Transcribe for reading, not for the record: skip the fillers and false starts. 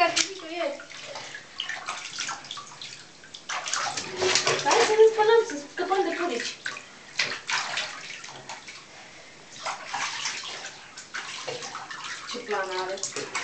ar fi zis-o ieri. Hai să ne spălăm, să scăpăm de purici. Ce plan are?